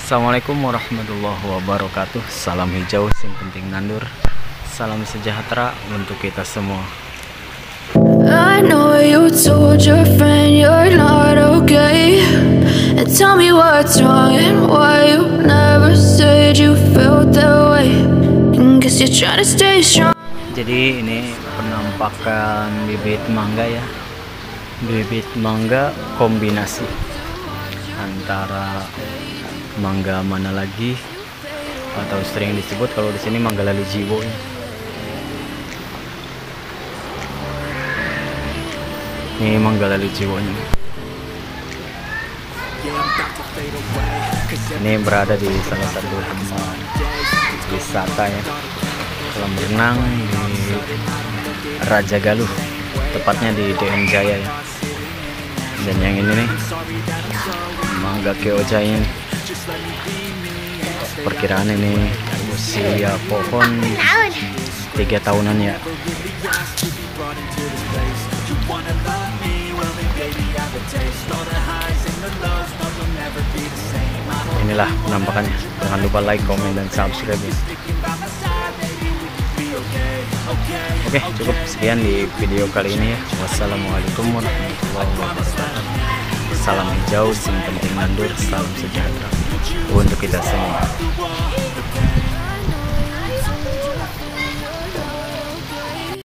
Assalamualaikum warahmatullahi wabarakatuh. Salam hijau, yang penting nandur. Salam sejahtera untuk kita semua. I know you told your friend you're not okay, and tell me what's wrong and why you never said you felt that way. And guess you're trying to stay strong. Jadi ini penampakan bibit mangga ya. Bibit mangga kombinasi antara mangga mana lagi, atau sering disebut kalau di sini mangga lalu jiwo ya. Ini mangga lalu jiwonya. Ini berada di salah satu tempat wisata ya, kolam renang di Raja Galuh, tepatnya di DN Jaya ya. Dan yang ini nih mangga keoja ini, perkiraan ini usia pohon 3 tahunan ya. Inilah penampakannya. Jangan lupa like, komen, dan subscribe ya. Oke, cukup sekian di video kali ini ya. Wassalamualaikum warahmatullahi wabarakatuh. Salam hijau, yang penting nandur. Salam sejahtera untuk kita semua.